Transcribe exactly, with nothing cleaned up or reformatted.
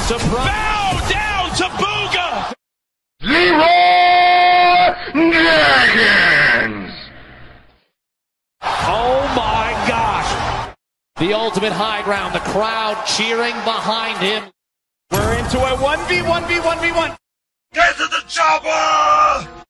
Surprise. Bow down to Booga! Zero Dragons! Oh my gosh. The ultimate high ground, the crowd cheering behind him. We're into a one v one v one v one. Get to the chopper!